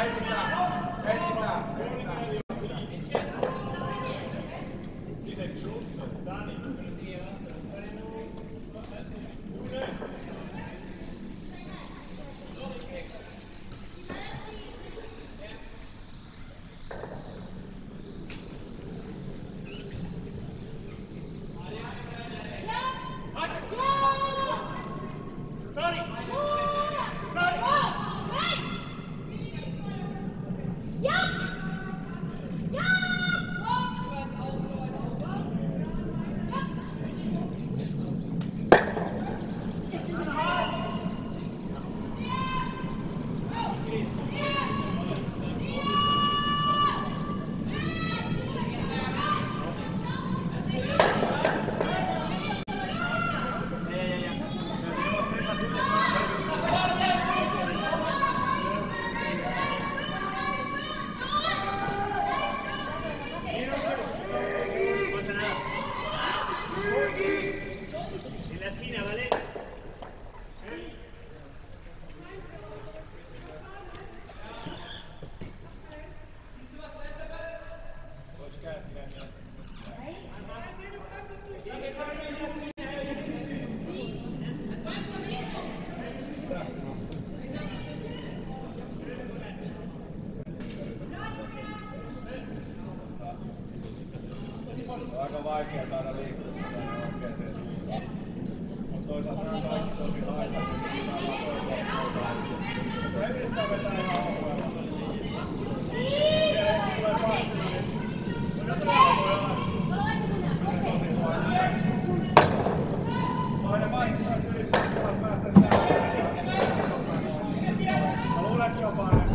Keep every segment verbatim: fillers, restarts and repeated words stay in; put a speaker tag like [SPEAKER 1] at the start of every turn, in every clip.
[SPEAKER 1] Aika vaikea taida liikkua sitä oikein suuntaan. Mutta toisaalta nämä kaikki tosi aikaisin, niin saadaan toisaalta. Mutta ei yrittää vetää ihan alueella. Siellä ei tule päästä, niin jotain voi olla. Aina vaihtaa yrittää päästä tähän. Mä luulen, että se on parempi.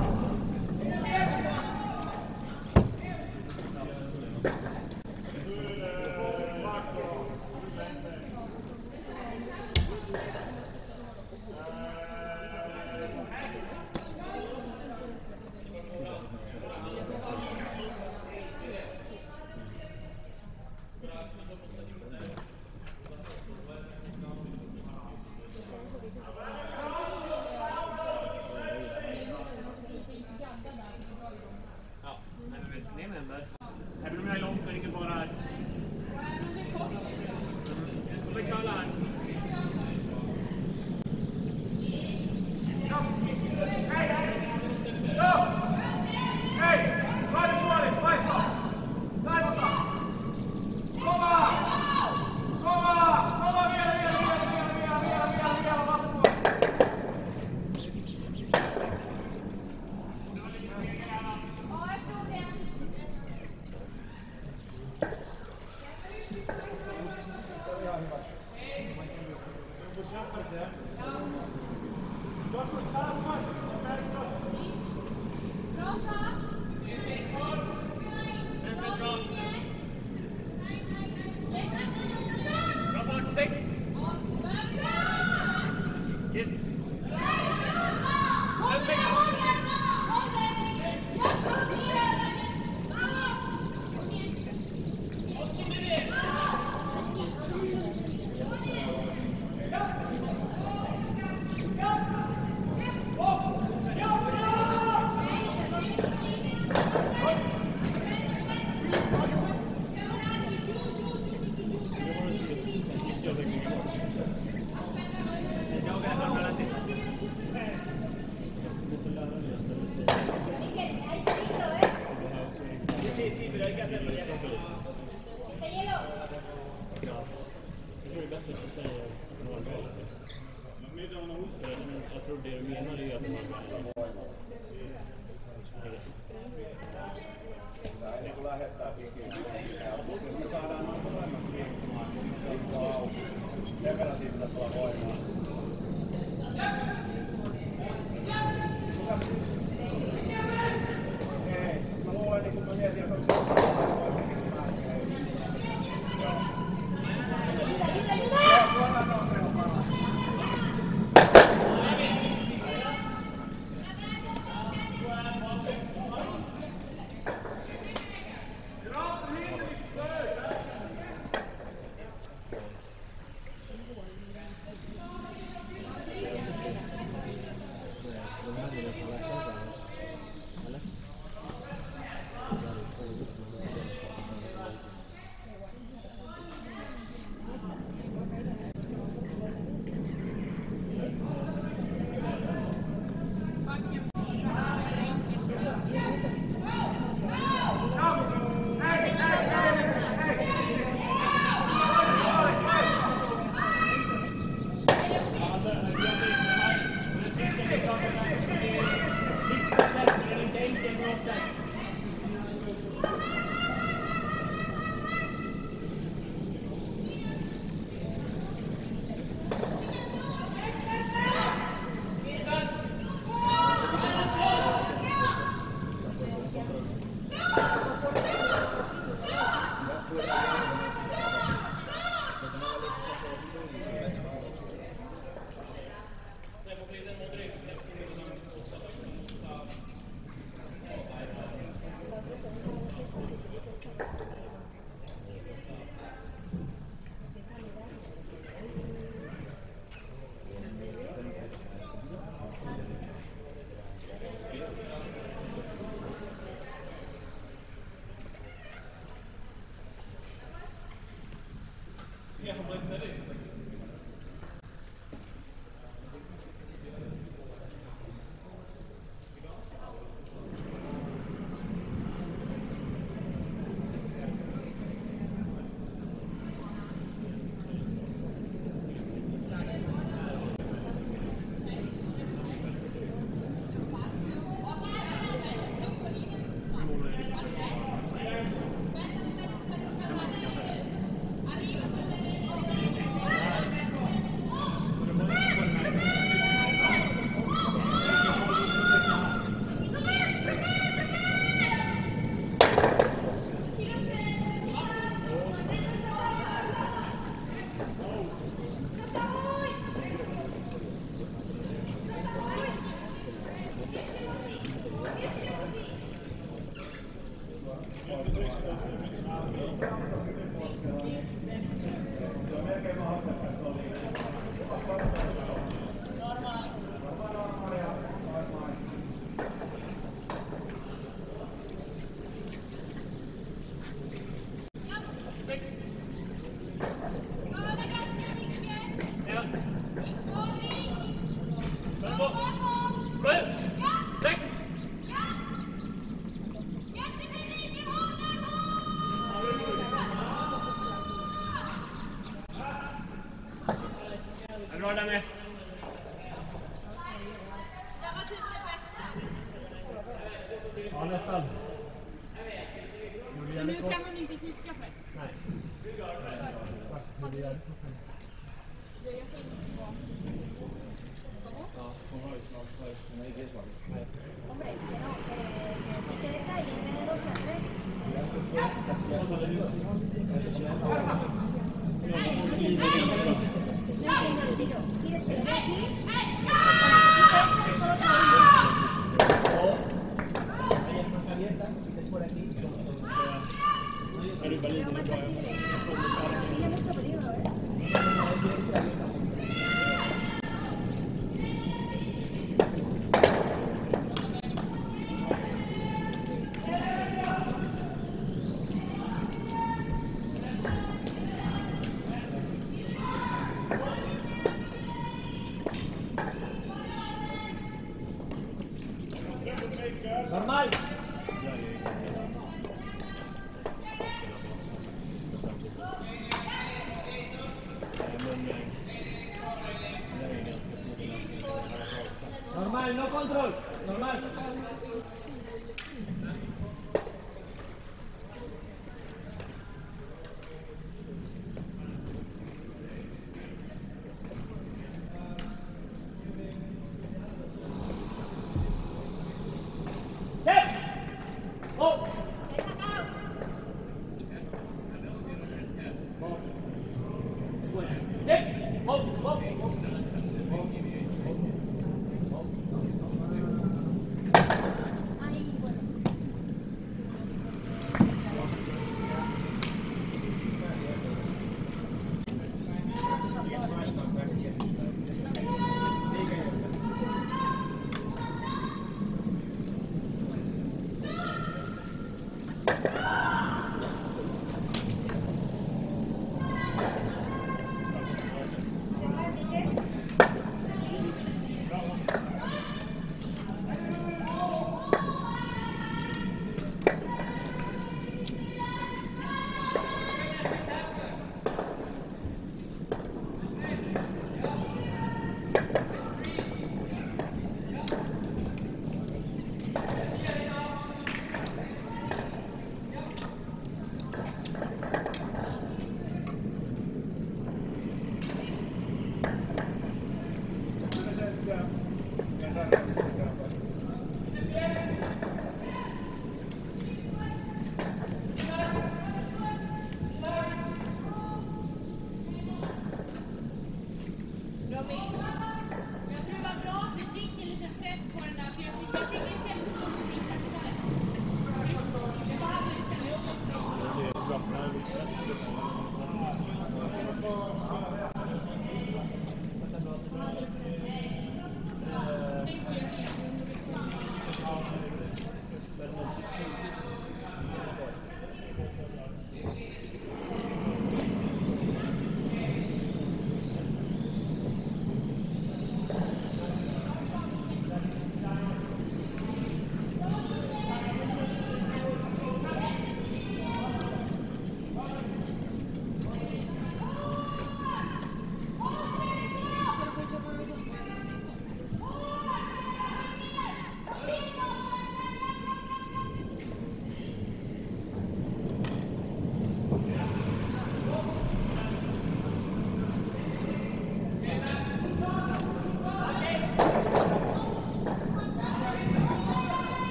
[SPEAKER 2] Ja, nästan.
[SPEAKER 3] Nu kan man inte kicka för.
[SPEAKER 2] Nej. Det är jävligt bra.
[SPEAKER 4] Hombre, que no, que, que te quedes ahí en vez de dos y a tres. Ay, no entiendo, no entiendo el tiro. ¿Quieres que le dé aquí? Para que quite ese solo segundo.
[SPEAKER 5] Hay más abierta, quites por aquí.
[SPEAKER 4] Pero más flexible es. Pero tiene mucho peligro, ¿eh?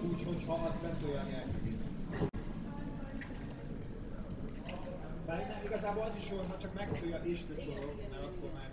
[SPEAKER 1] úgy, hogyha azt nem tolja a nyelvű.
[SPEAKER 5] Bár nem, igazából az is jó, ha csak megtolja és köcsolog, mert akkor már...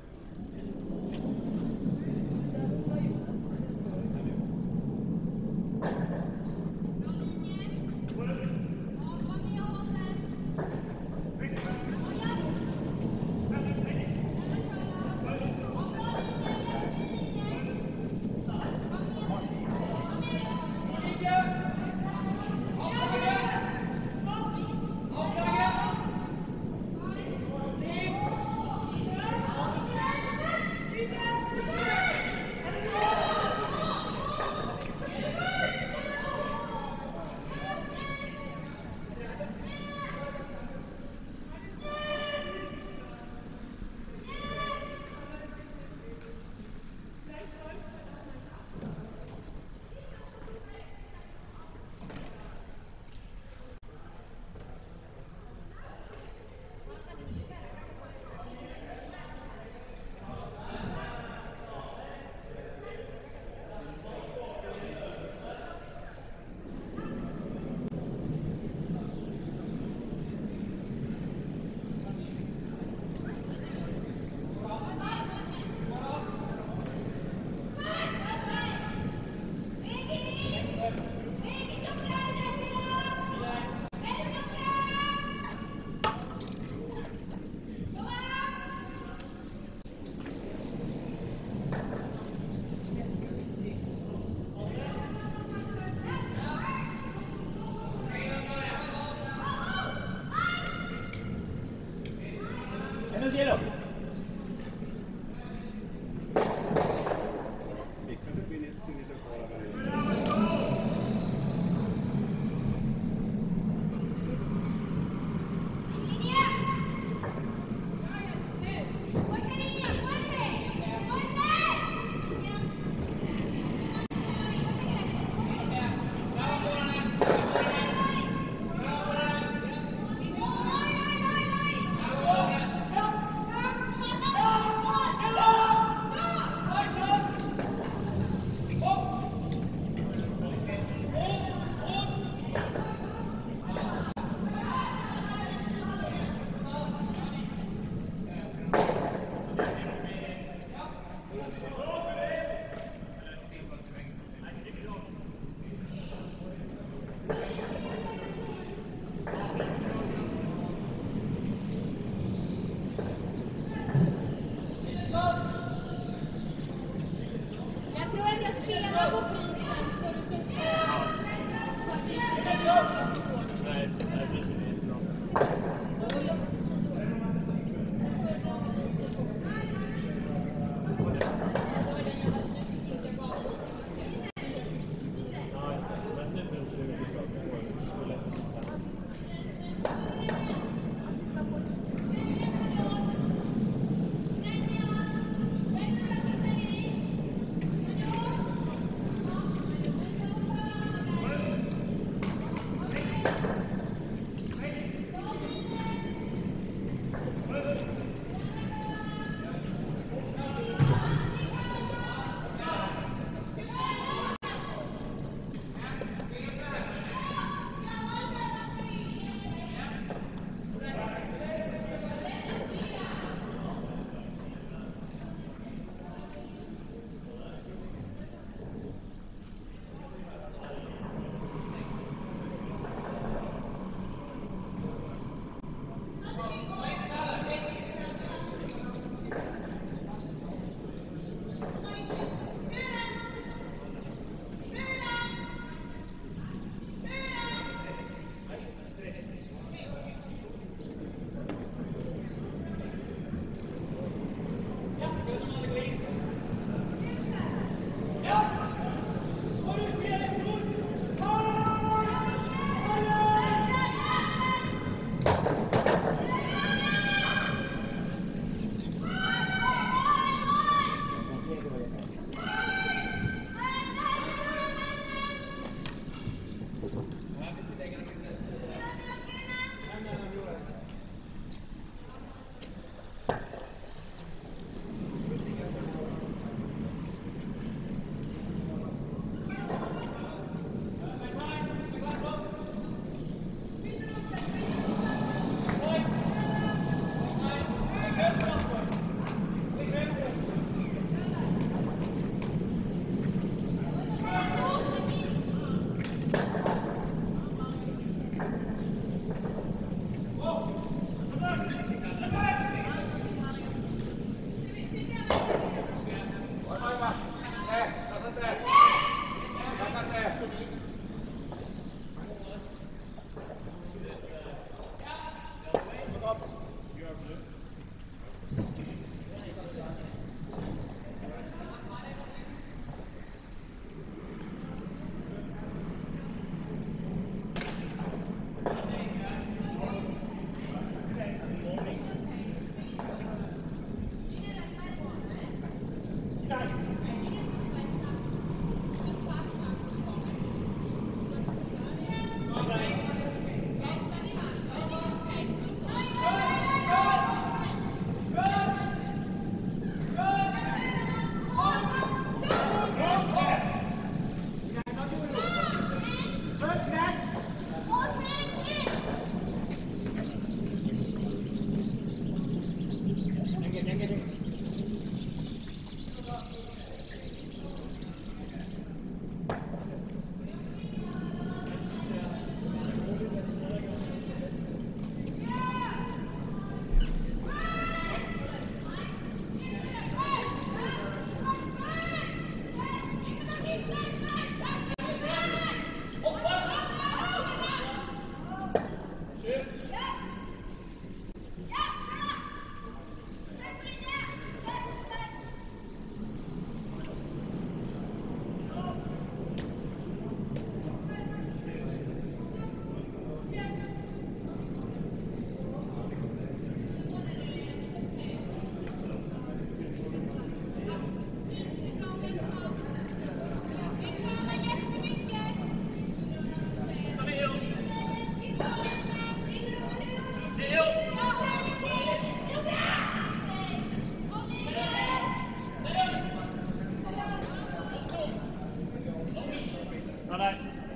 [SPEAKER 2] där.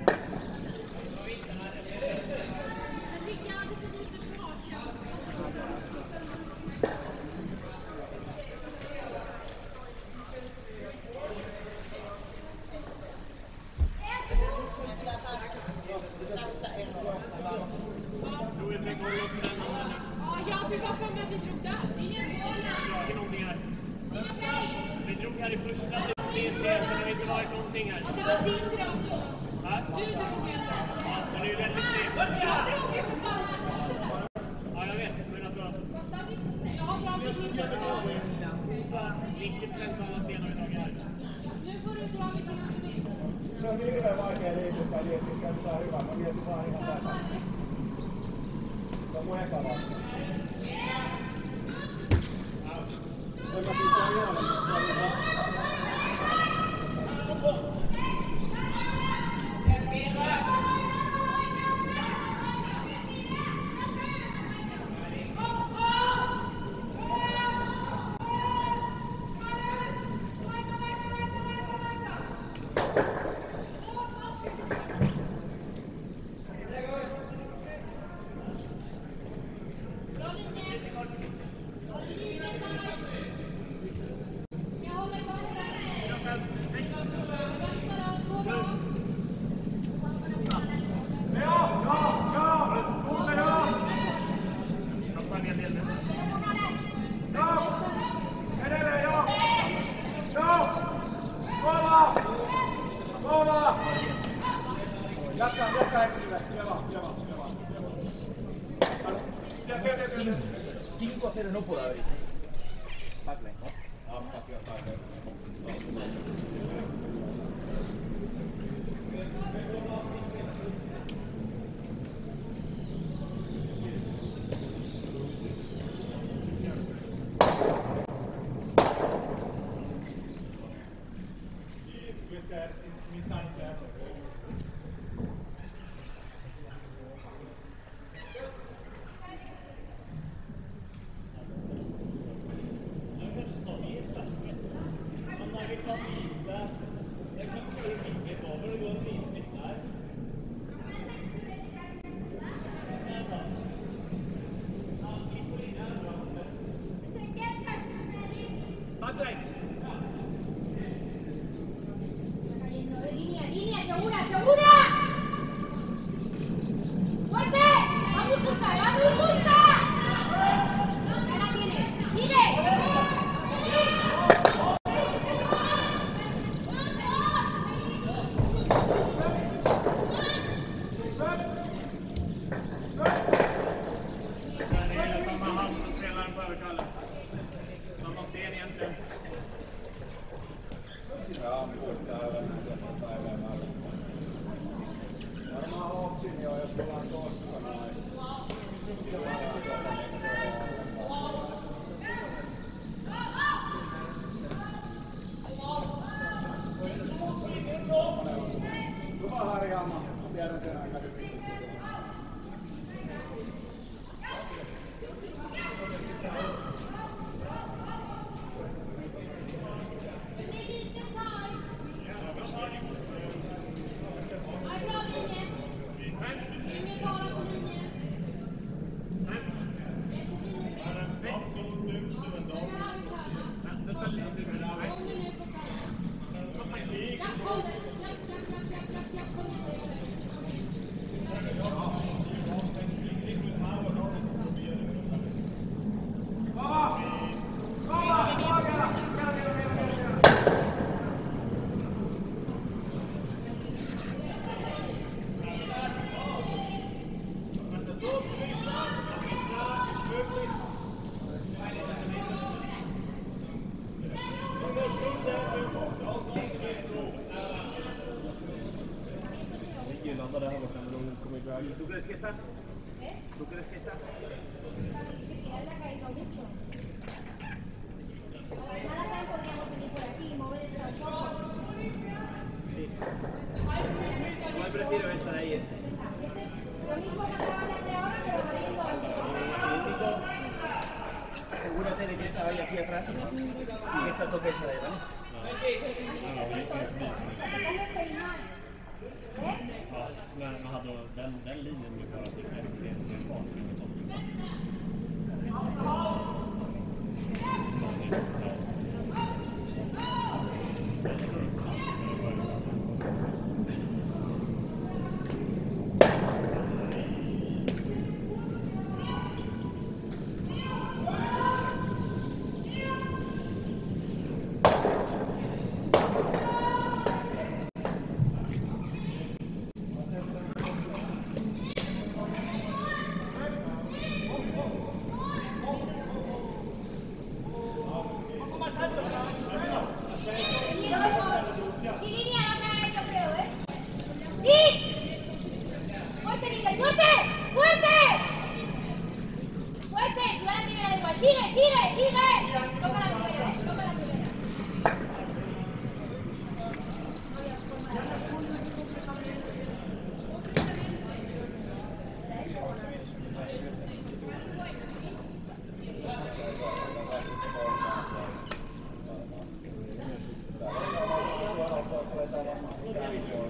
[SPEAKER 3] Ja, jag fick bara för mig att vi drog där.
[SPEAKER 2] Någonting här. Vi drog här i första. Det har inte varit någonting här.
[SPEAKER 3] Det var din dröm då.
[SPEAKER 2] Ja?
[SPEAKER 3] Du drog inte.
[SPEAKER 2] Ja, men det är ju väldigt trevligt.
[SPEAKER 3] Jag drog inte för fan.
[SPEAKER 2] Ja, jag vet. Men alltså...
[SPEAKER 3] Jag har bra beslut.
[SPEAKER 2] Riktigt främst stenar idag här.
[SPEAKER 3] Nu får du dra lite grann till mig.
[SPEAKER 1] Se on hirveän vaikea liityttää Jetsin kanssa hyvä. Mä mietin vaan ihan tätä. Se on mun eka vasta. Mä pitää ihan Jatka, jatka Emilille. Java, java, java, java. Ja, ja, ja, ja.
[SPEAKER 6] cinco a cero no puedo abrir. Backline.
[SPEAKER 4] Línea, línea, segura, segura. ¡Fuerte! ¡Vamos, justa! ¡Vamos, justa! ¡Ya la tienes! ¡Sigue!
[SPEAKER 1] Varmaan optin jo, jos ollaan tossa noin. Hyvä harjaama. Tiedän sen aika hyvin.
[SPEAKER 6] ¿Tú crees que está?
[SPEAKER 4] ¿Eh?
[SPEAKER 6] ¿Tú crees que está?
[SPEAKER 4] Sí, él le ha caído mucho. Nada saben, podríamos venir por aquí y mover esta un poco.
[SPEAKER 6] Sí. Igual prefiero esa de ahí. ¿eh?
[SPEAKER 4] Venga, ese, lo mismo que acabas de hacer ahora, pero moviendo antes.
[SPEAKER 6] Eh, asegúrate de que esta vaya aquí atrás y que esta toque esa de ahí, ¿vale?
[SPEAKER 4] Acercarle un pelín más.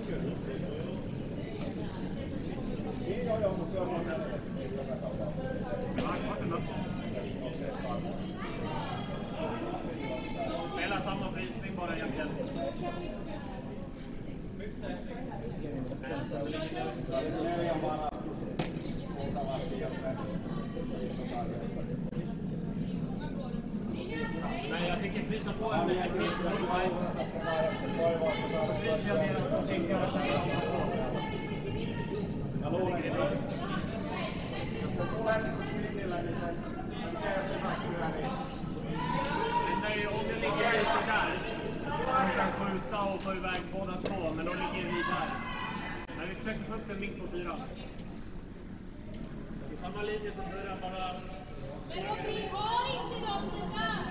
[SPEAKER 1] Niin joo, joo, mutta se on vaan näistä joka tapauksessa.
[SPEAKER 2] Spela samma frysning bara egentligen.
[SPEAKER 1] Neljä varastus luultavasti, jos se jotain sieltä.
[SPEAKER 2] Nej, jag tänker frysa på en liten frys.
[SPEAKER 1] Tässä kai toivoo, että saadaan
[SPEAKER 2] Fryser jag deras musik och sen
[SPEAKER 1] ja luulen, että jos se tulee pitillä, niin se tekee se näkyä, niin
[SPEAKER 2] det är ju om jag ligger just där. Man kan skjuta och få iväg båda två, men då ligger vi där. Men vi försöker få upp en mink på fyra. I samma linje som förra, bara...
[SPEAKER 3] Men vi har inte dem det där!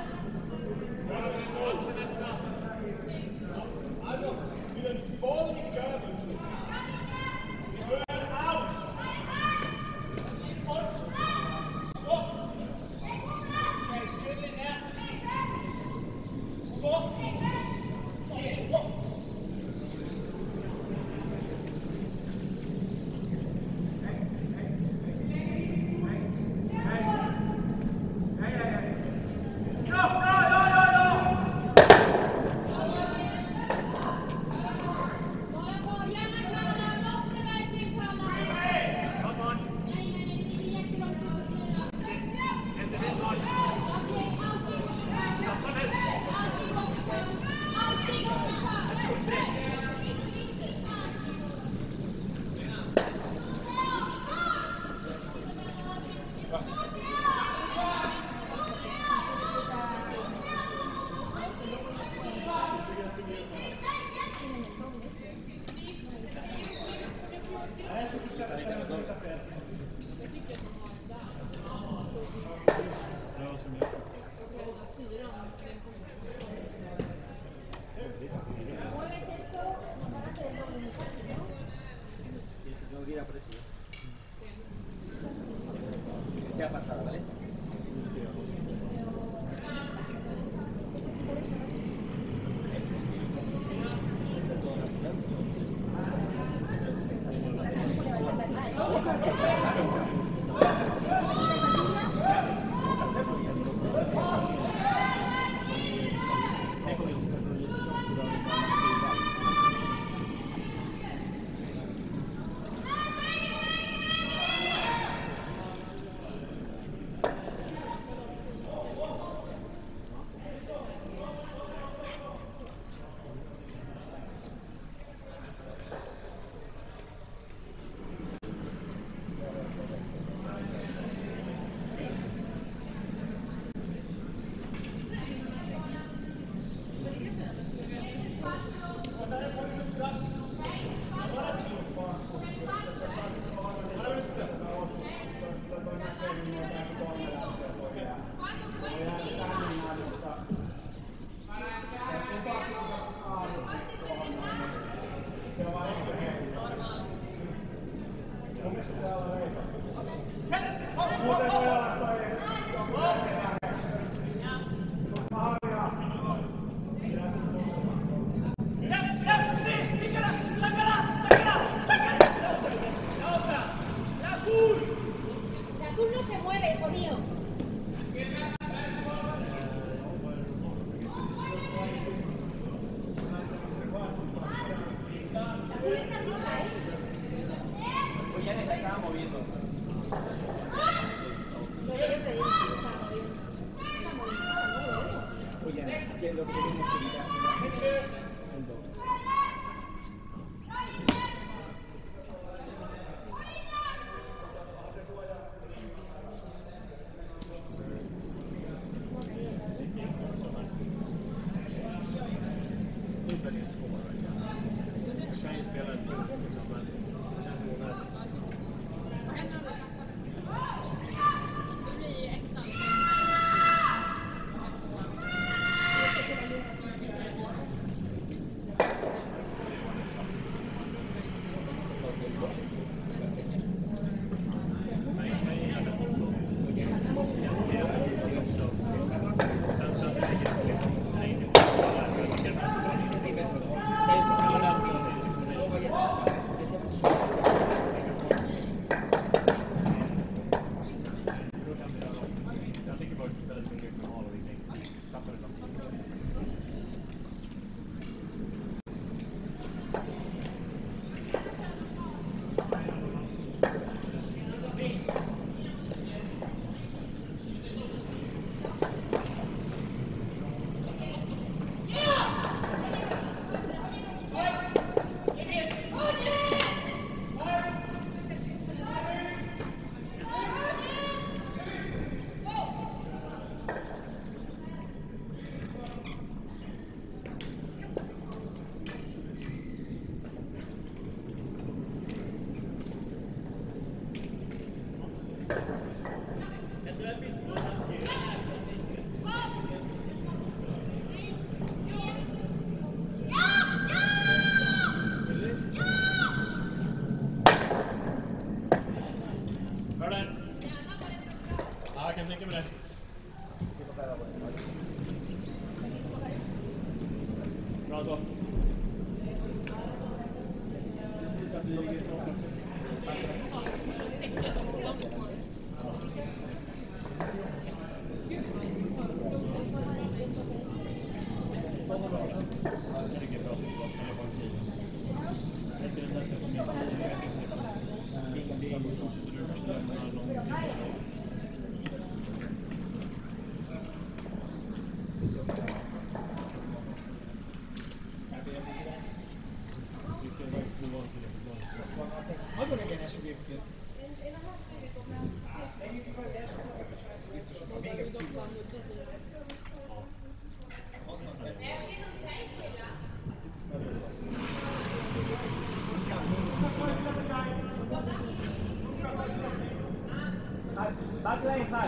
[SPEAKER 5] Nagyon egyenes egyébként. Biztos, hogy még egy kívül. Annak tetszik. Inkább
[SPEAKER 6] Back lane side.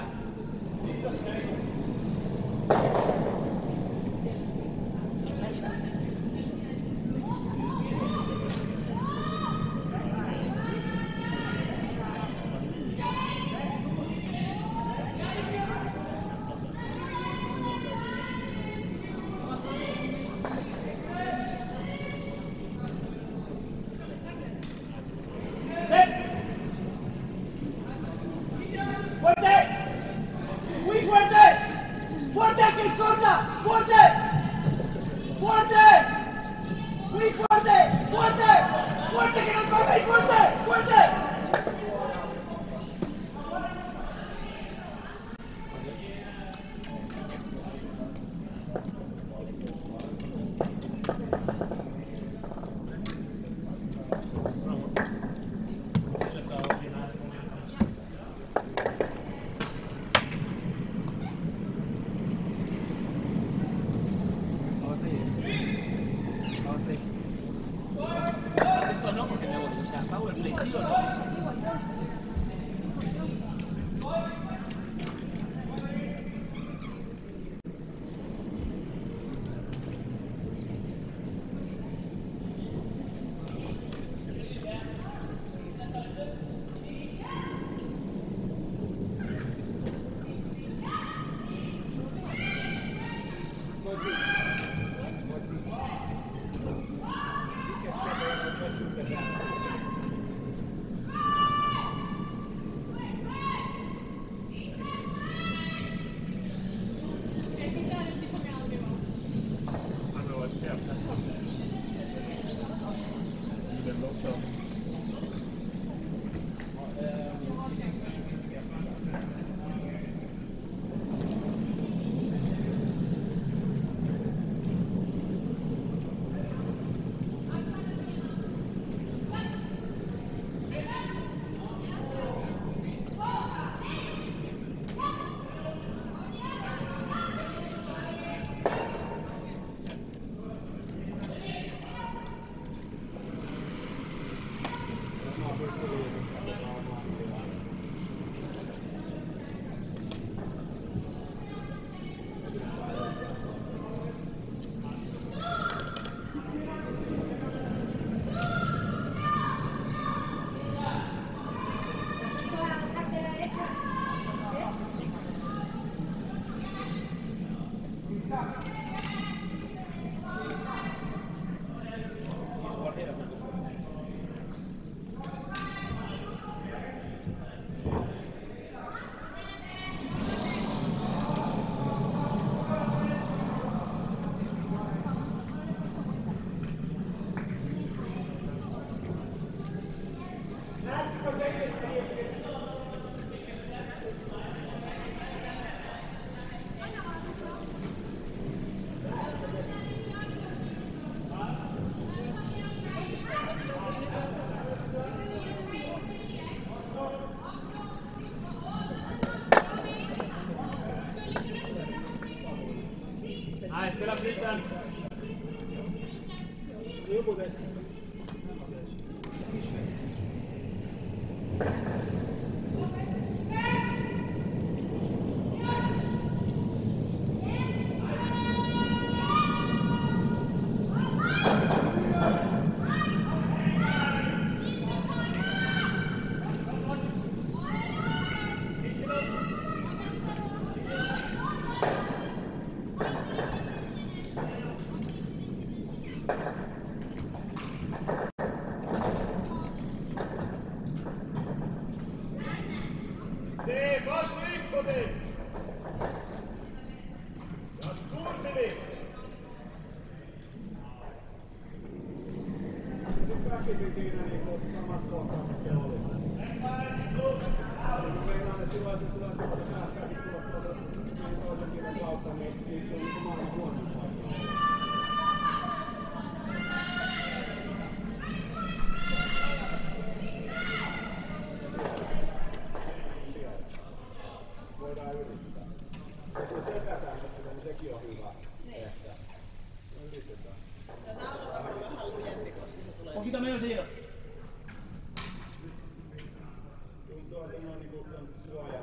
[SPEAKER 2] Nej, spela flyten.
[SPEAKER 1] väkisin siinä niinku samassa kohtaa, missä se oli. Niin meinaan, että silloin kun tulee tuolta päästäänkin tulla tuolta toisen kiven kautta, niin se on niinku maailman huonoin paikka. Voidaan yrittää. Ja kun tehdään tässä, niin sekin on hyvä. Ehkä. Yritetään.
[SPEAKER 6] Poquito menos de hielo.
[SPEAKER 1] Tuntuu, että ne on niinku suoja.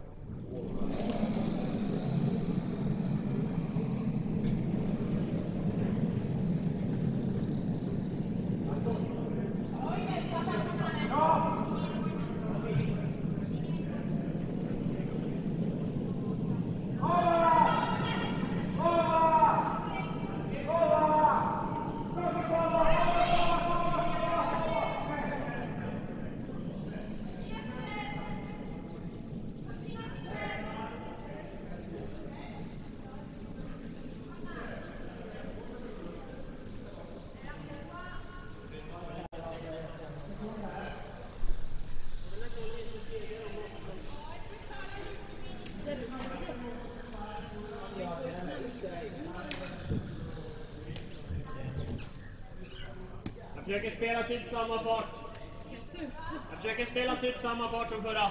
[SPEAKER 2] Jag försöker spela typ samma fart. Jag försöker spela typ samma fart som förra.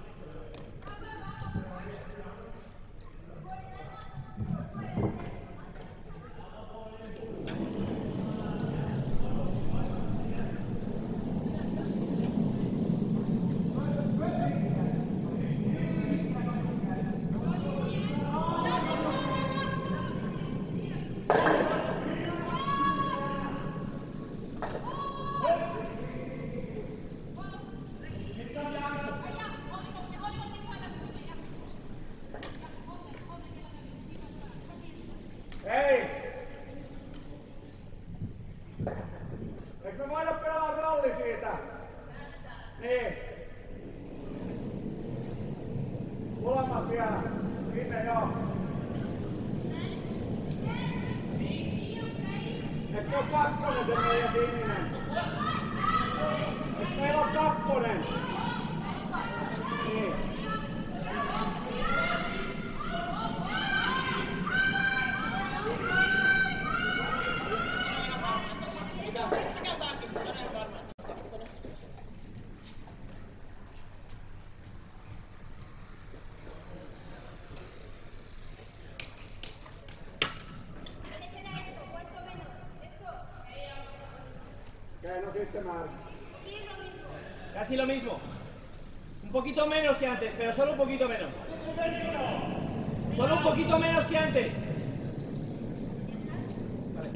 [SPEAKER 1] Hei! Eikö me voida pelaa ralli siitä? Niin. Molemmat vielä. Sinne joo. Eikö se ole kakkonen se meidän sininen? Eikö meillä ole kakkonen? Niin. Okei, no sit se määrä.
[SPEAKER 6] Casi lo mismo. Un poquito menos que antes, pero solo un poquito menos. Solo un poquito menos que antes. Vale.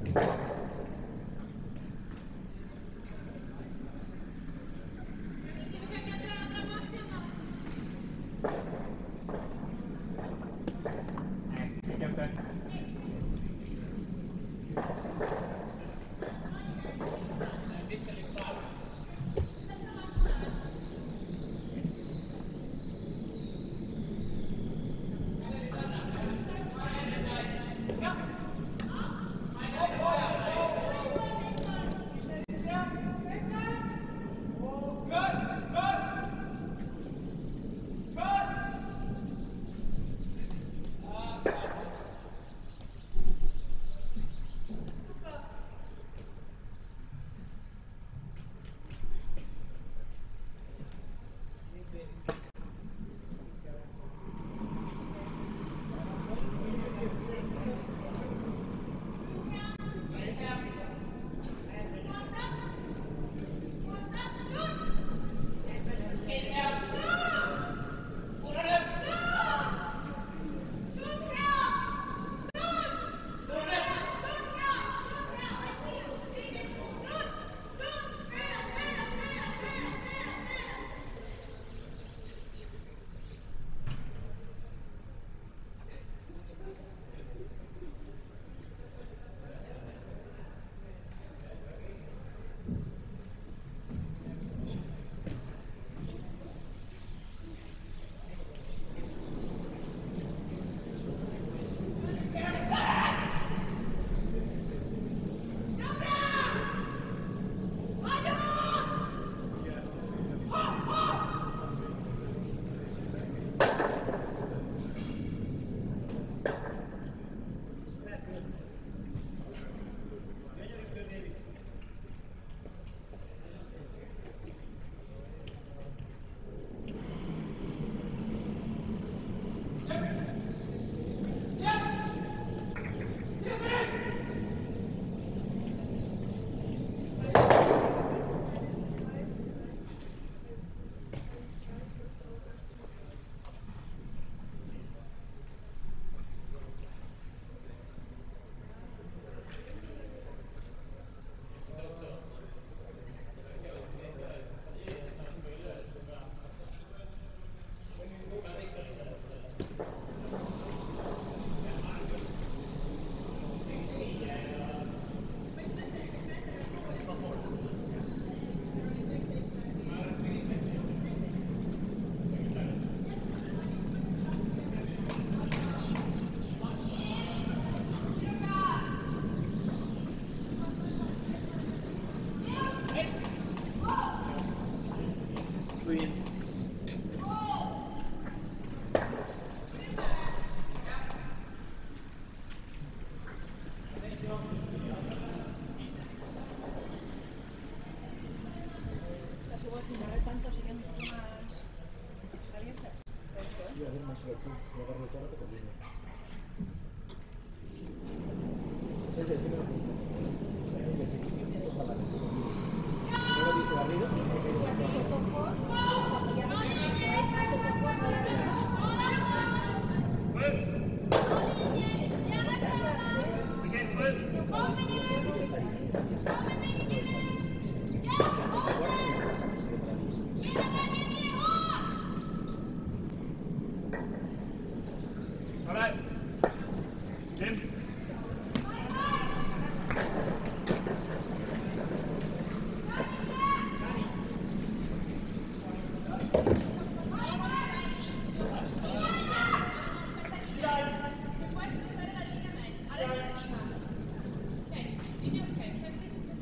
[SPEAKER 3] Adesso prima. Ok, quindi ok, sempre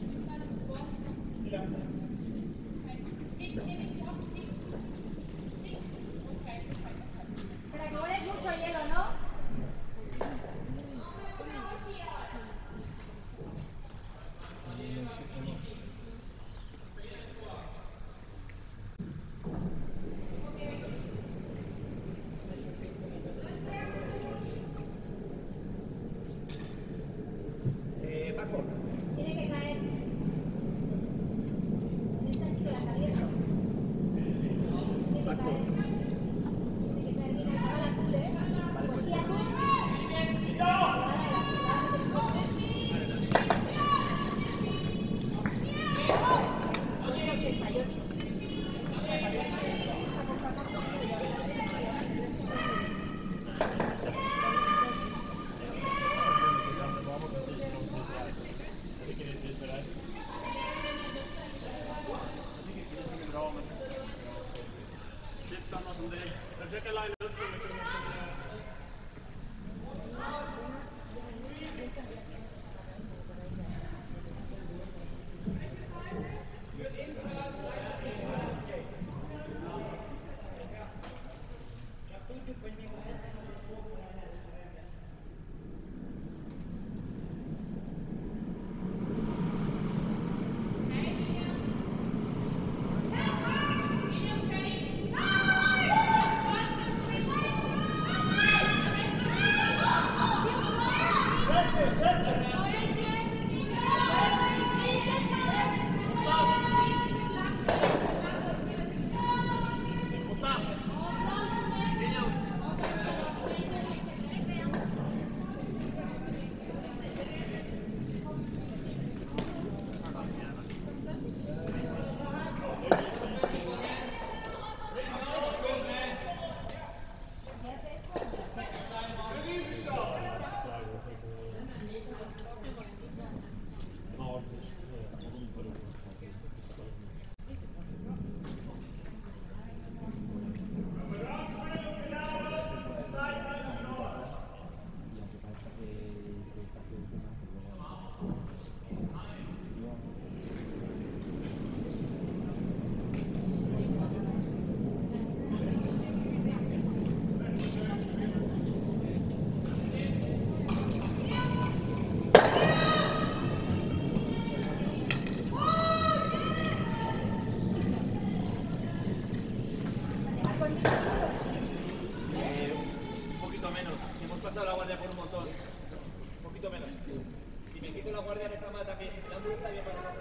[SPEAKER 6] Si me quito la guardia en esta mata, que el ángulo está bien para nosotros.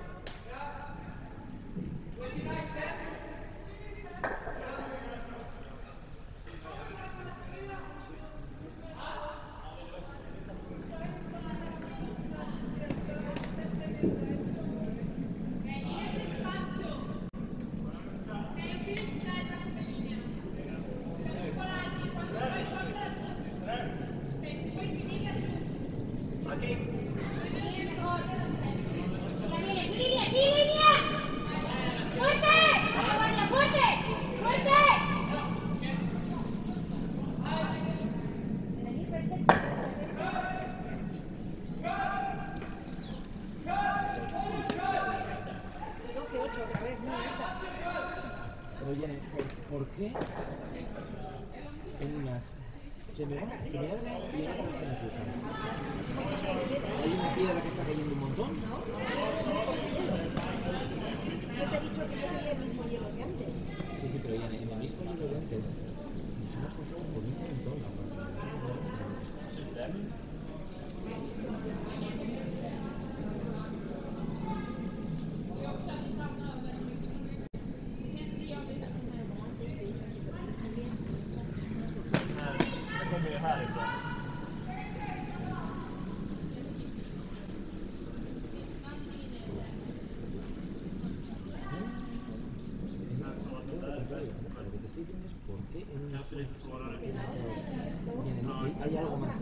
[SPEAKER 7] Oye, ¿por, ¿por qué en unas se me va, se me va y en otras se me cruza? ¿Hay una piedra que está cayendo un montón?
[SPEAKER 4] Yo te he dicho que yo quería el mismo hielo que antes.
[SPEAKER 7] Sí, sí, pero en, en el mismo hielo de antes nos hemos pasado por un montón la guardia. Hay algo más.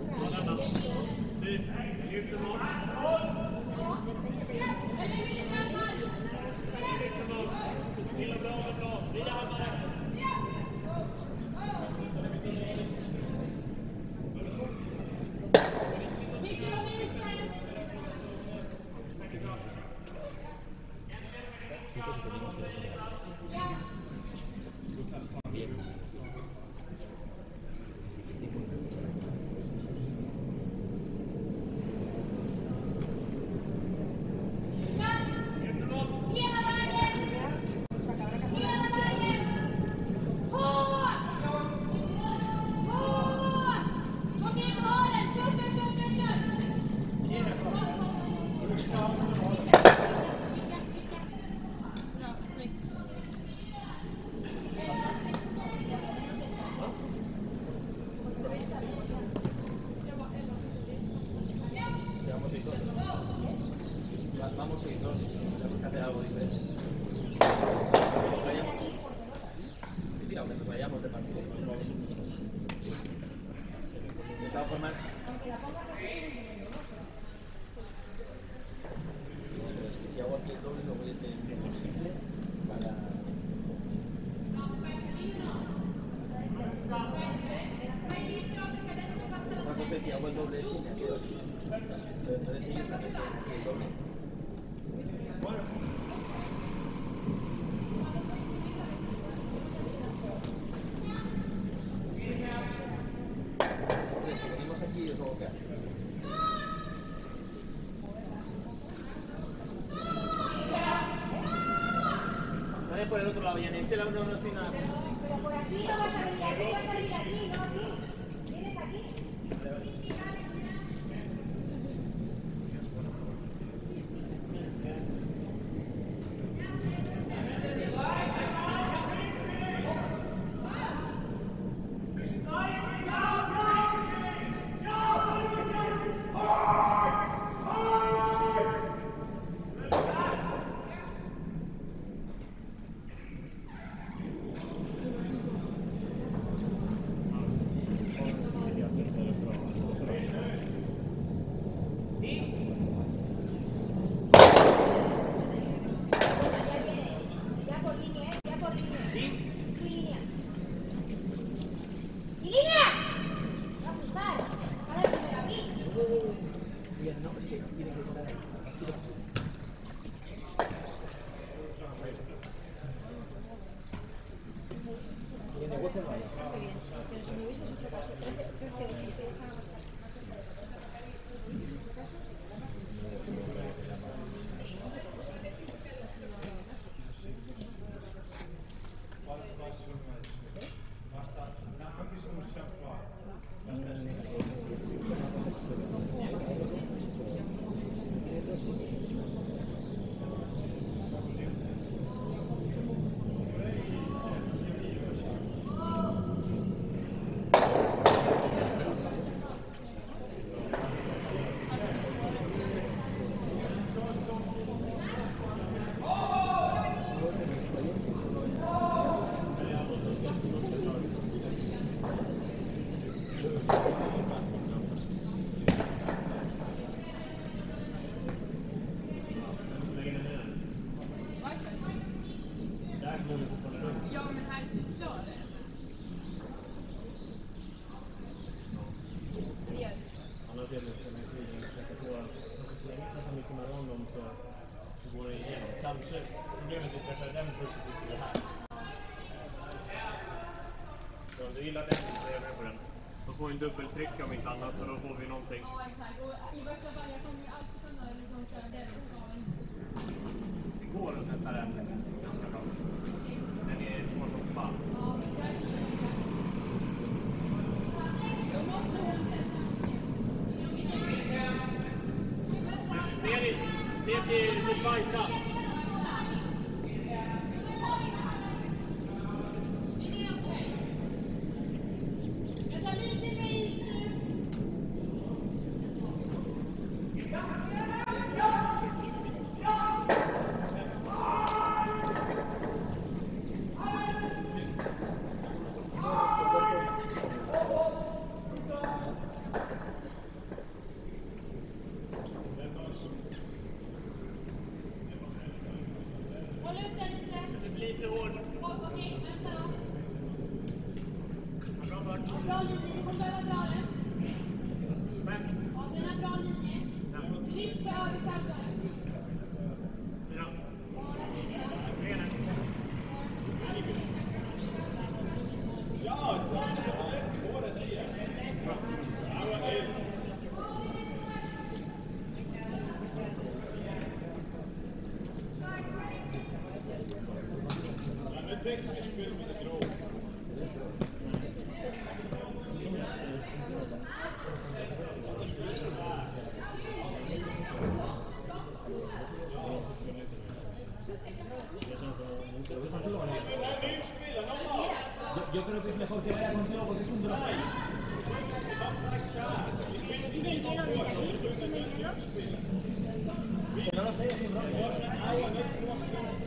[SPEAKER 7] Vamos seis dos, tenemos que hacer algo diferente. Nos vayamos. Sí, aunque nos vayamos de partido. De todas formas. Sí, sí, pero es que si hago aquí el doble, lo voy a tener imposible para. Una cosa es si hago el doble este y me quedo aquí. Pero entonces ellos también tienen que el doble. Si venimos aquí, es luego que hace.
[SPEAKER 6] Vale por el otro lado, y en este lado no, no estoy nada.
[SPEAKER 4] Pero por aquí no vas a venir, aquí vas a salir aquí, no aquí. ¿Vienes aquí?
[SPEAKER 3] Ja, men här är det större. Det gör det.
[SPEAKER 2] Annars är det energin att försöka få så länge som vi kommer ihåg dem så, så går det igenom. Kanske problemet är att träffa den först så sitter det här. Så om du gillar den så är jag med på den. Då får vi en dubbeltryck om inte annat och då får vi någonting.
[SPEAKER 3] Ja, exakt. Och i värsta fall, jag kommer ju alltid kunna liksom köra den utgåvan.
[SPEAKER 2] Det går att sätta den ganska bra. Den är svår som fan.
[SPEAKER 3] Ja, men jag är Då måste hon sätta.
[SPEAKER 2] Ner till, ner till, till Bajsa.
[SPEAKER 3] Jag tar lite vis nu. Håll ut den lite.
[SPEAKER 2] Det blir lite hård.
[SPEAKER 3] Okej, vänta då.
[SPEAKER 2] Bra bort.
[SPEAKER 3] Bra linje, du kommer behöva dra den.
[SPEAKER 2] Men,
[SPEAKER 3] Ja, den har bra linje. Lyft för överkastaren.
[SPEAKER 2] sidan.
[SPEAKER 3] Bara titta.
[SPEAKER 2] Benen.
[SPEAKER 1] Ja, så är det lätt på det ser jag. Ja, vad är det? Ja, men tekniskt vill vi inte grå.
[SPEAKER 7] Yo creo que es mejor que vaya contigo porque es un drop ahí.
[SPEAKER 4] ¿Tiene el hielo desde aquí? ¿Tiene el hielo?
[SPEAKER 7] Que no lo sé, es un drop.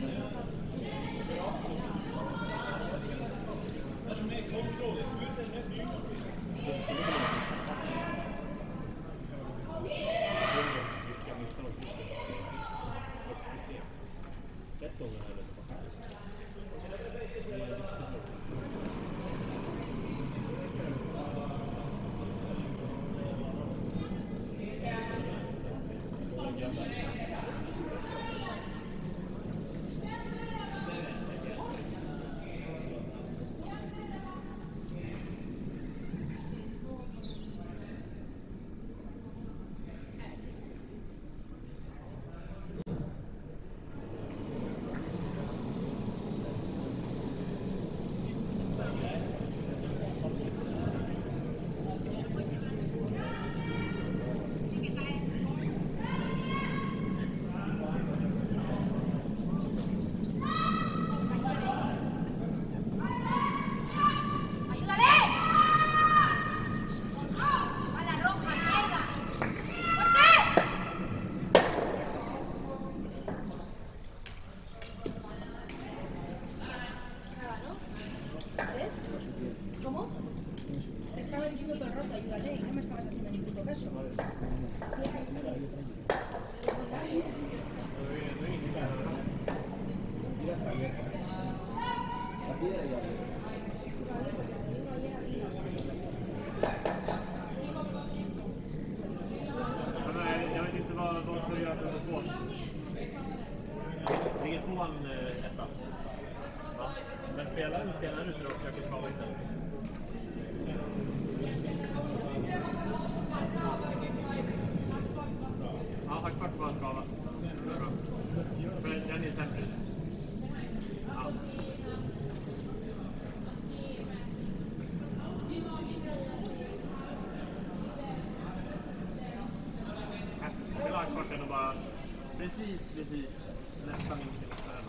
[SPEAKER 4] ¿Cómo? Te estaba diciendo todo el rato, ayúdale, y no me estabas haciendo ni puto caso.
[SPEAKER 2] Jag vet inte vad de ska göra för två. Ligger tvåan eh, etta. Ja. Men spelaren spelar ute och försöker skava in den. Ja, har kvart bara skava. För den är sämre. Ja. Jag vill ha kvarten och bara precis, precis nästan in till så här.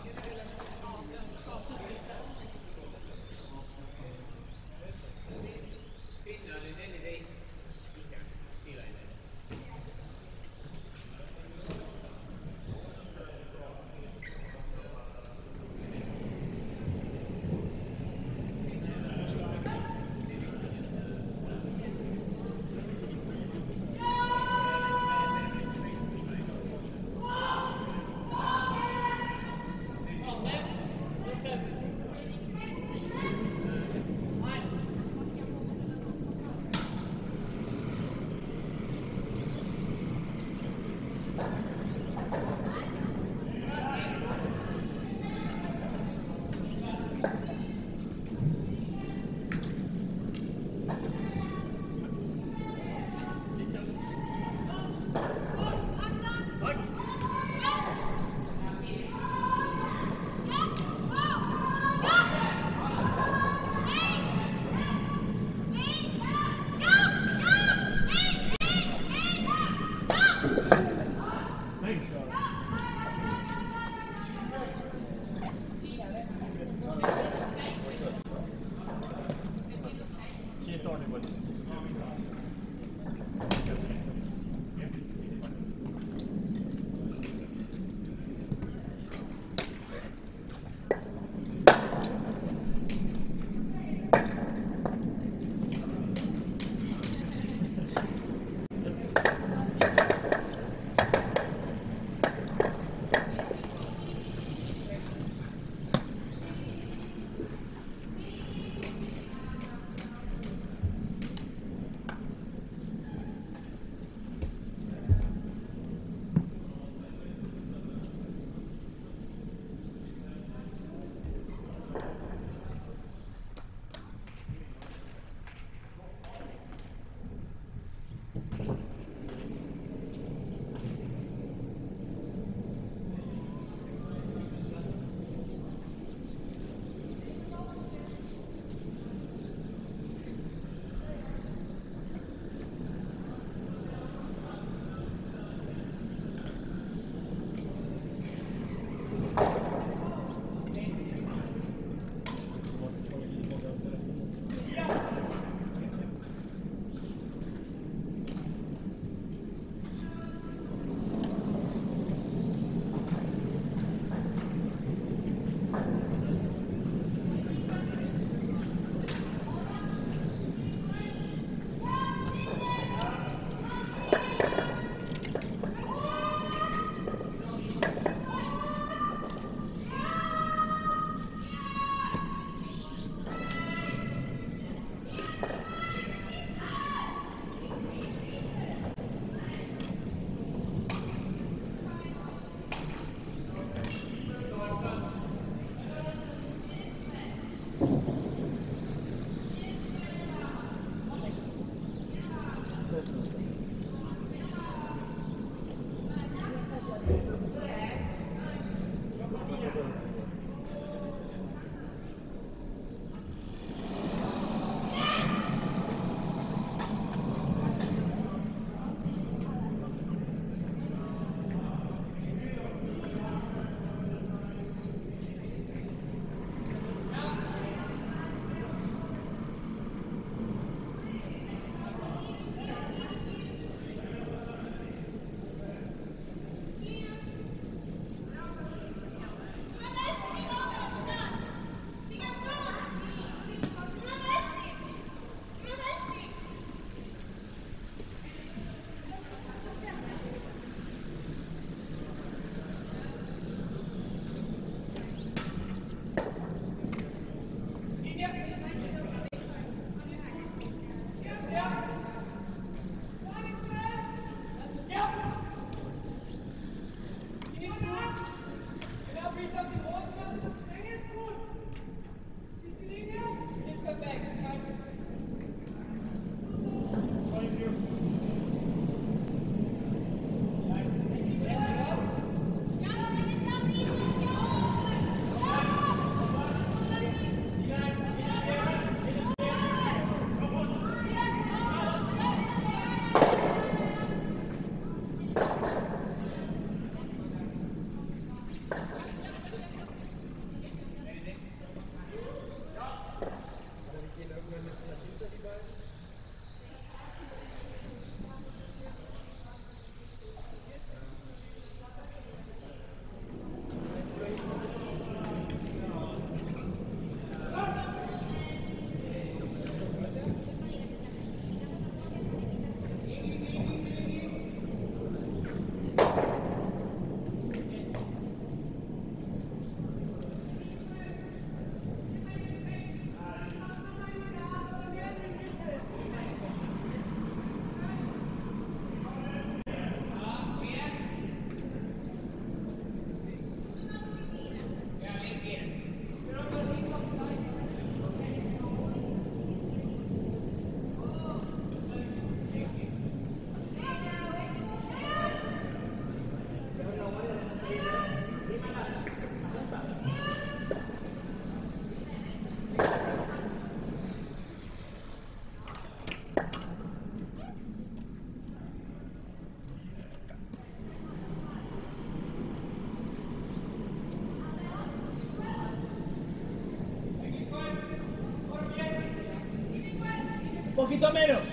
[SPEAKER 6] poquito menos.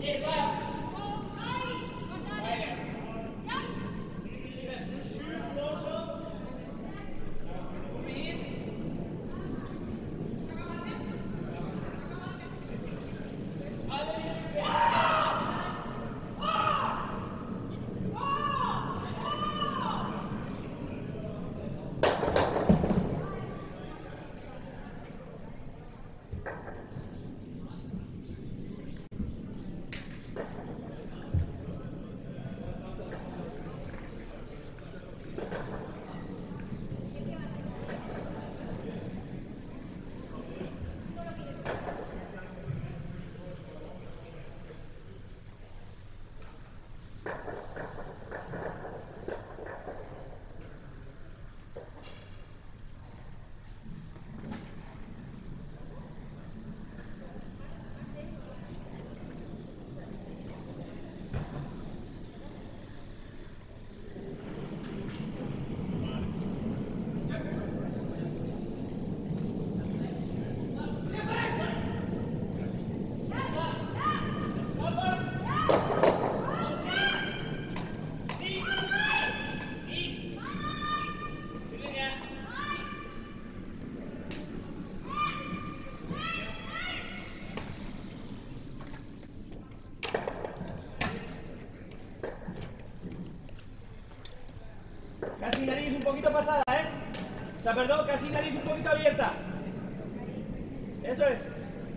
[SPEAKER 6] Casi nariz un poquito pasada, ¿eh? O sea, perdón, casi nariz un poquito abierta. Eso es.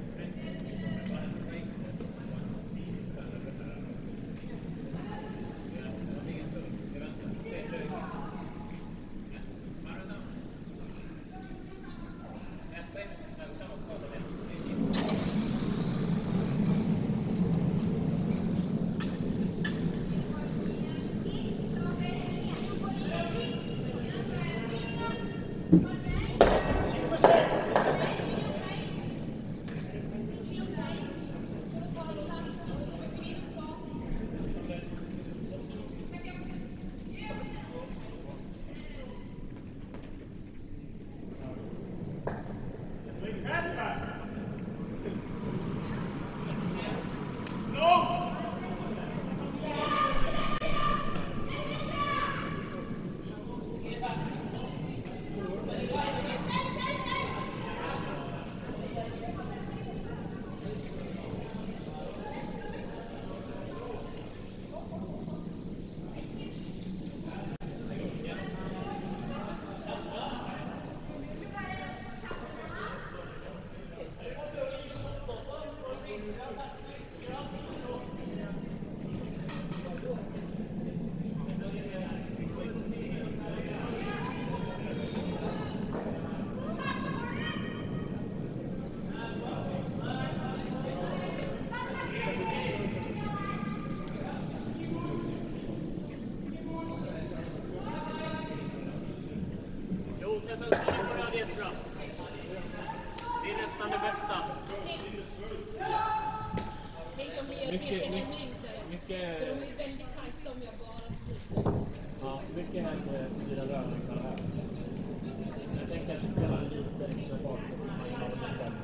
[SPEAKER 2] Mycket, mycket, mycket...
[SPEAKER 3] De är väldigt tajta om jag bara...
[SPEAKER 2] Ja, mycket händer fyra rörningar här. Jag tänker att det spelar lite extra fart så att man kan ha det där.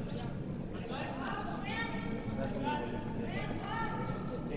[SPEAKER 2] Där kommer det lite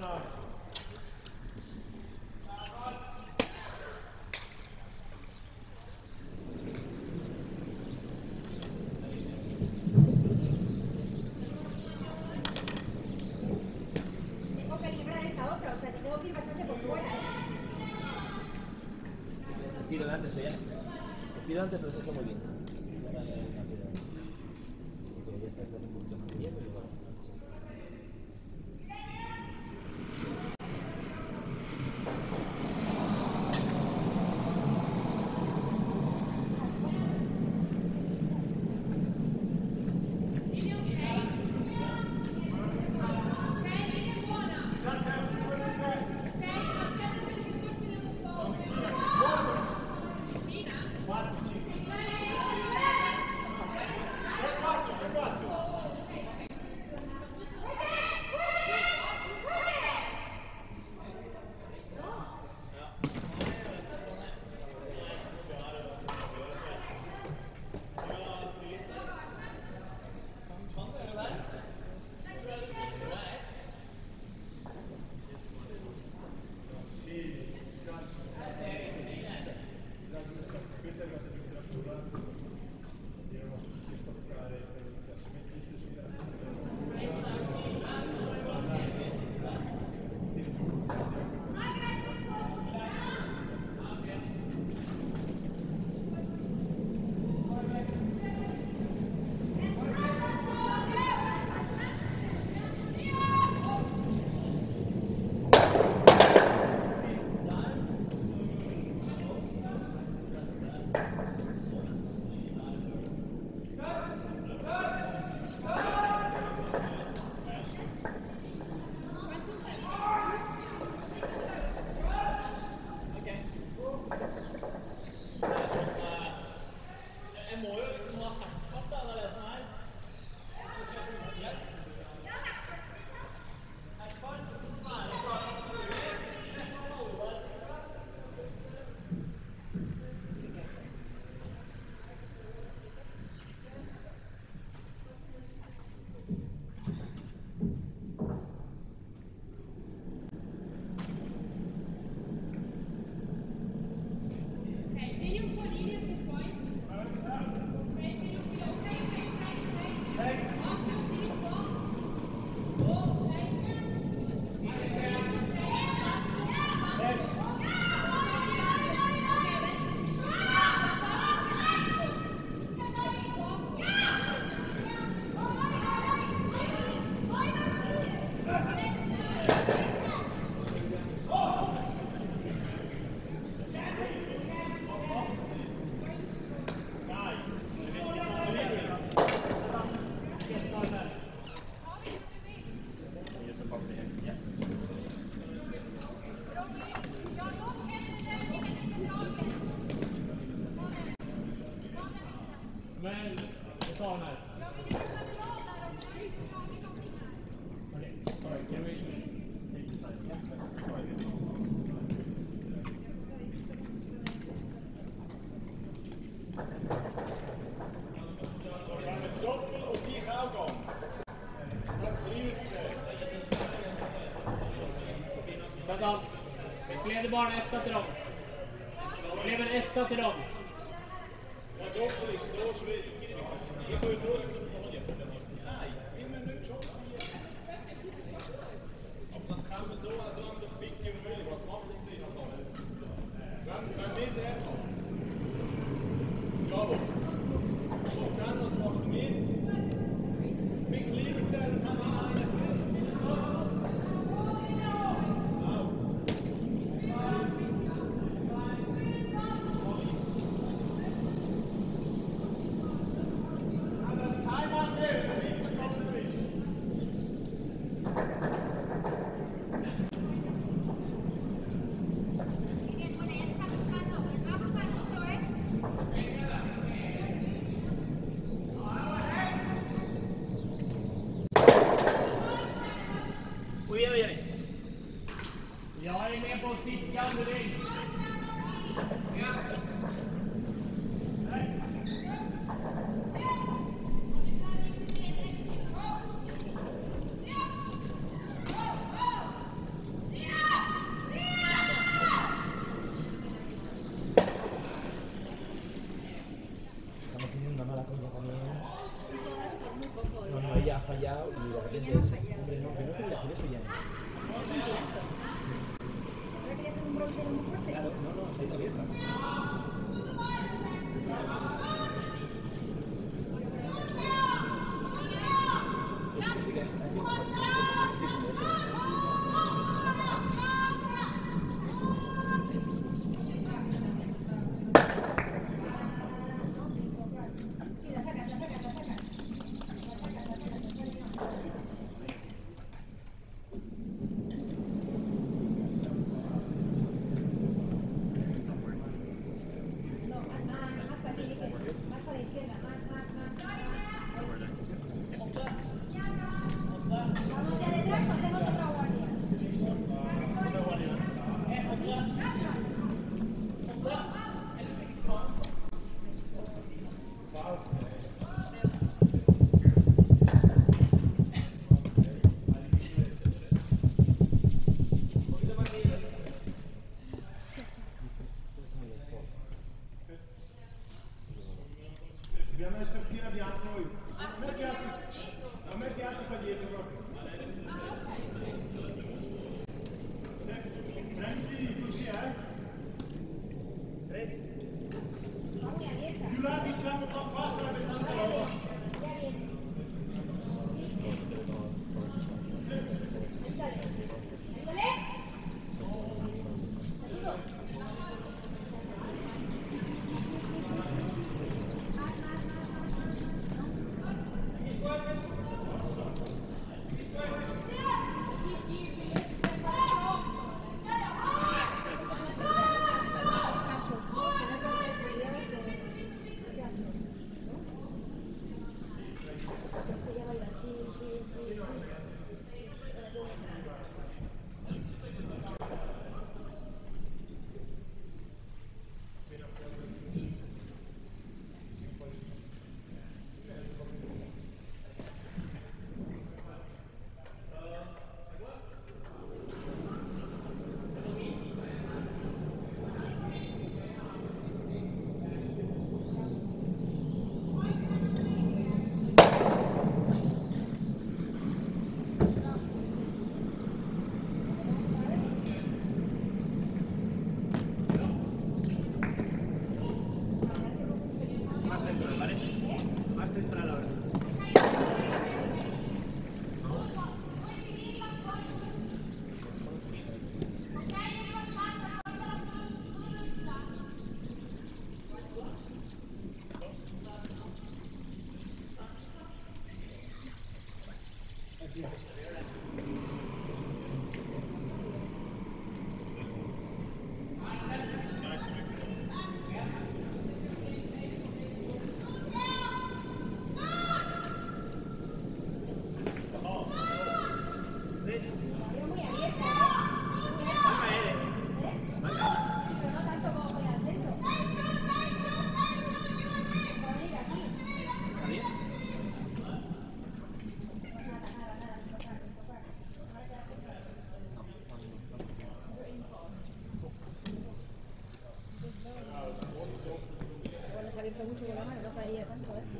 [SPEAKER 4] Tengo que librar esa otra, o sea, que tengo que ir bastante por fuera, ¿eh?
[SPEAKER 7] El tiro de antes, o ya. El tiro de antes lo has hecho muy bien. Ahora ya hay una piedra. Así que ya se hace un poquito más bien, pero igual.
[SPEAKER 2] Men, jag tar den här. Okej, alright, can we... Vänta, vi leder bara en etta till dem. Vi leder en etta till dem.
[SPEAKER 1] Das kann man so, also an der Ficke und Müll, was macht denn sie noch? Wenn, wenn wir der machen. Jawohl. Und dann, was machen wir? Wir kleben den und haben einen.
[SPEAKER 6] Muy bien, muy bien.
[SPEAKER 2] Jag är med på stickan med dig.
[SPEAKER 4] Es un tirazo. ¿Ahora quería hacer un bronce muy fuerte?
[SPEAKER 7] Claro, no, no, se ha ido abierta.
[SPEAKER 4] Sí, la sacas, la sacas, la sacas. No, más, más, más para ti, más para la izquierda, más, más, más. Vamos hacia detrás, hacemos otra guardia.
[SPEAKER 5] Abbiamo messo il pieno abbiamo noi. A me piace, a me piace qua dietro proprio. Prendi così, eh?
[SPEAKER 4] Va muy abierta.
[SPEAKER 5] Più là diciamo qua, qua sarebbe tanta roba.
[SPEAKER 4] Ya viene. Ayúdale. Ayúdale. Ayudo.
[SPEAKER 6] Más central, ¿vale? Más central ahora.
[SPEAKER 4] Veo muy abierta.
[SPEAKER 6] Va a caer, ¿eh? Va a caer.
[SPEAKER 4] Pero no tanto como voy al centro. Va a venir aquí.
[SPEAKER 6] ¿Está bien?
[SPEAKER 4] Nada, nada, nada, sin tocar, sin tocar. Bueno, se ha abierto mucho con la mano, no caería tanto, ¿eh?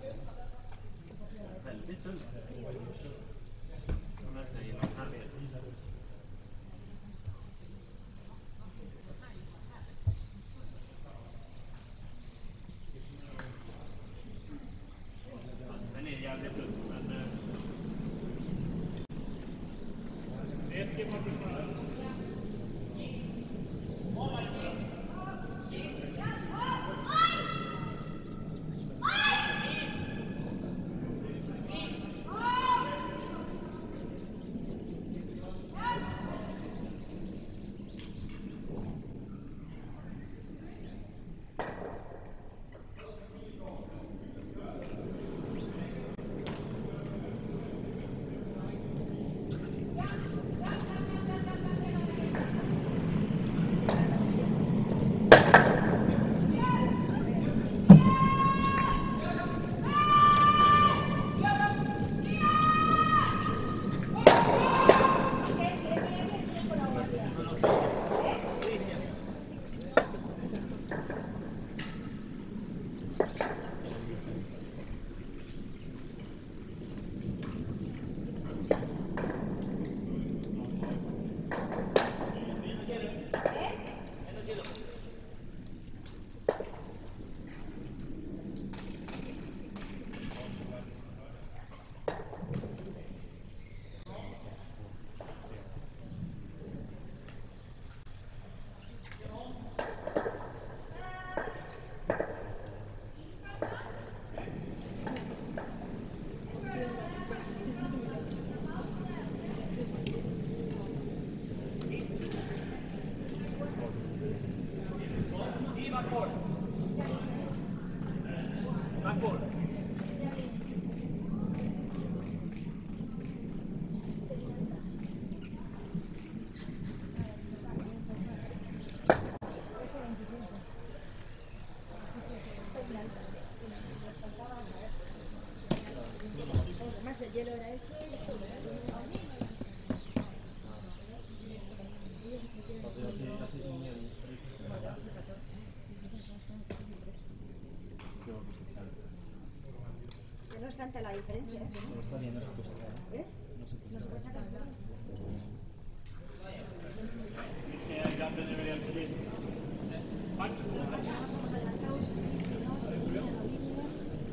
[SPEAKER 2] Más ahí, ah, bien. Den är jävligt upp, men... eh, Ett timmar till kvar.
[SPEAKER 3] Go, go, go, go, go.
[SPEAKER 4] tanta la diferencia, ¿eh?
[SPEAKER 7] Pero está bien, no se puede sacar.
[SPEAKER 4] ¿Eh?
[SPEAKER 7] No se puede
[SPEAKER 4] No se puede
[SPEAKER 7] sacar.
[SPEAKER 4] sacar.
[SPEAKER 2] Vilka grabben är väl egentligen? Tack.
[SPEAKER 4] Nos hemos adelantado, sí, sí, sí, no, se olvida lo mismo.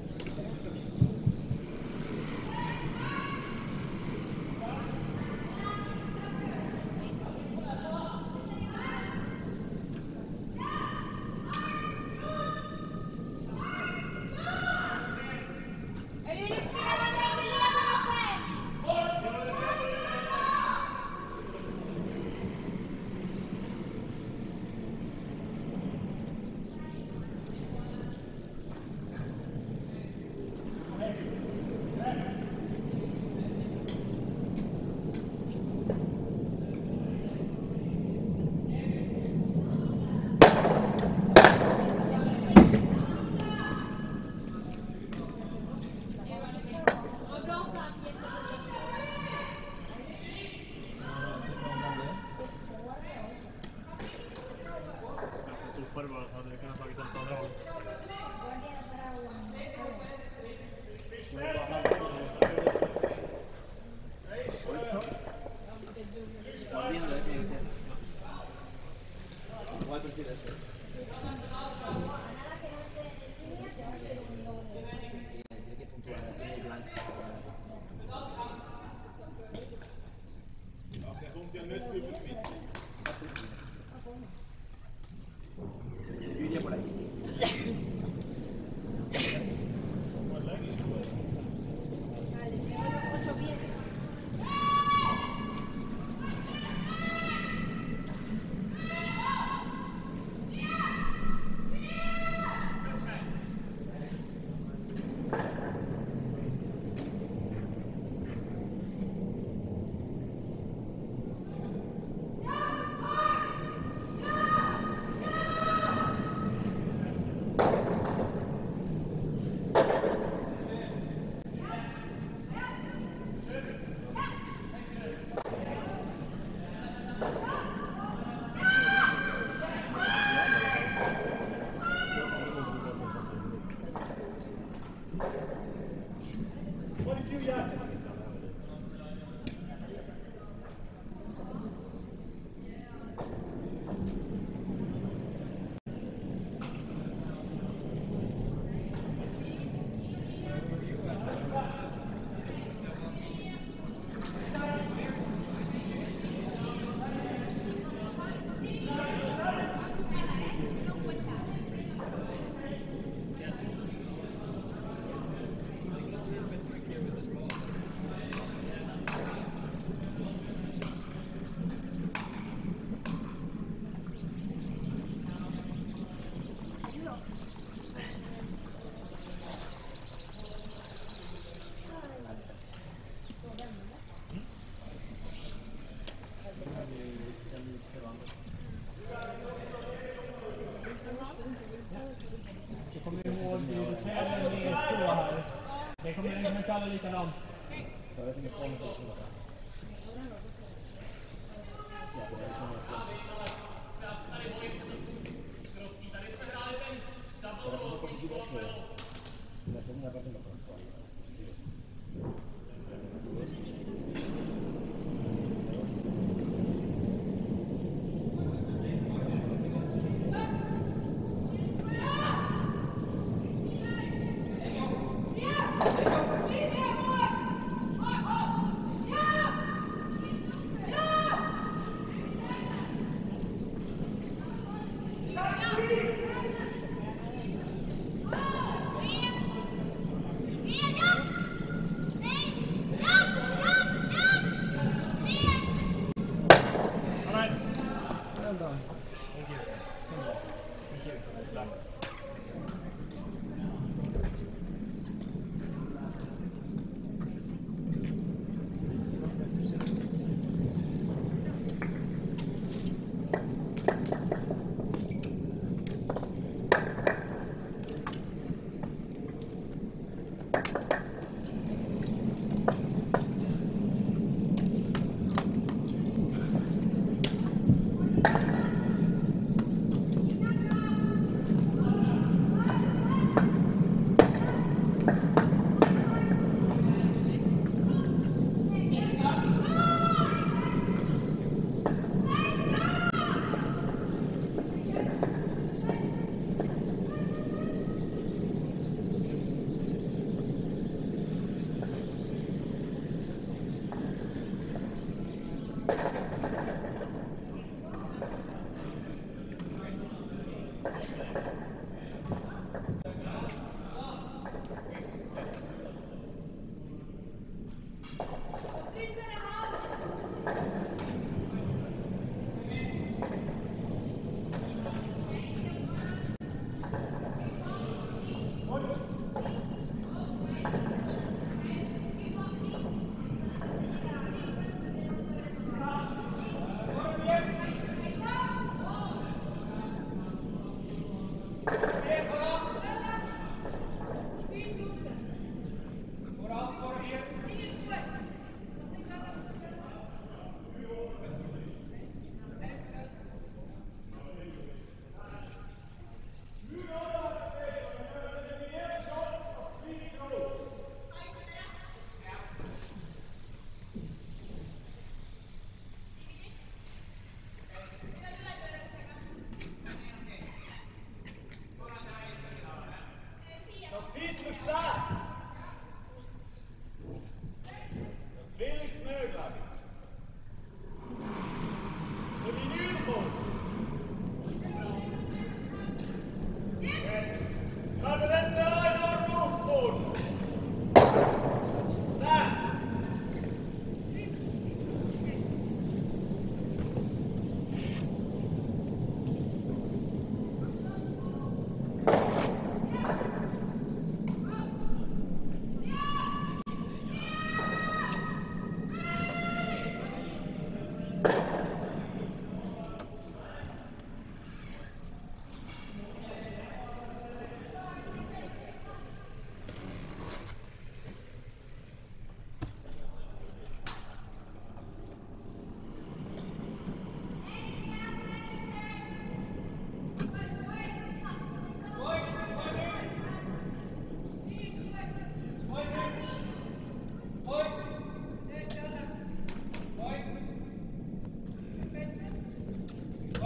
[SPEAKER 2] Sopar bara så hade vi kunnat tagit ett andra håll.
[SPEAKER 7] Viendo, eh, tiene que ser. Igual prefiero este. Tiene que puntuar, tiene el blanco.
[SPEAKER 5] Se rompe el net y
[SPEAKER 7] Yo iría por aquí, sí.
[SPEAKER 4] Ocho pies.
[SPEAKER 5] Fuori più Iazzi.
[SPEAKER 6] Jag kommer ihåg hur tävlingen är så här. Det kommer liksom inte alla likadant.
[SPEAKER 7] A ver si me pongo por encima. Ya, pero eso no es bueno. Pero las cosas positivas que la segunda parte lo pronto.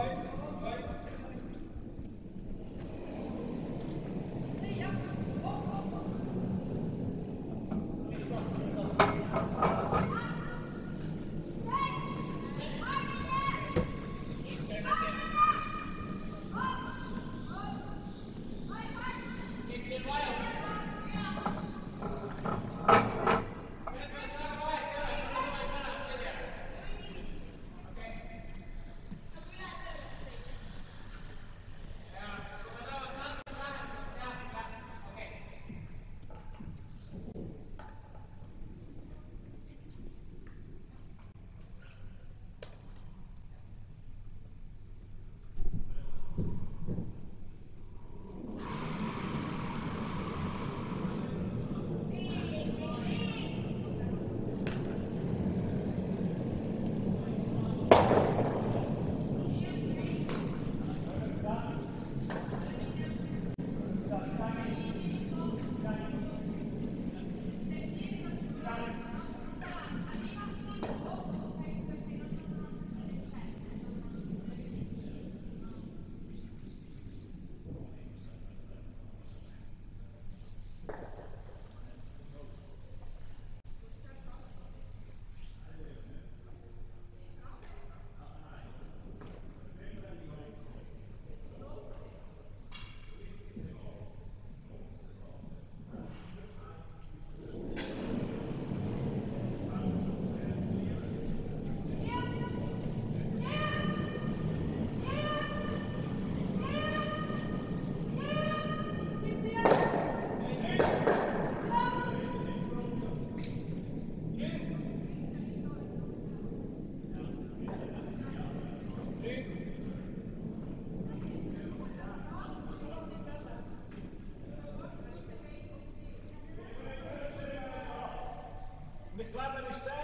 [SPEAKER 5] Guarda Michel!